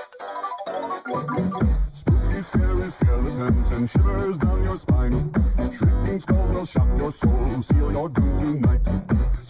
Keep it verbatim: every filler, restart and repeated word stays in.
Spooky, scary skeletons and shivers down your spine. Shrieking skulls will shock your soul, seal your doom tonight.